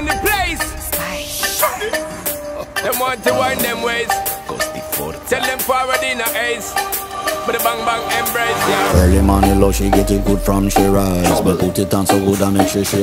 in the place. Them want to wind them ways. Tell them forward in a ace. But the bang bang embrace, yeah. Early morning low, she get it good from she rise. But put it on so good I make sure she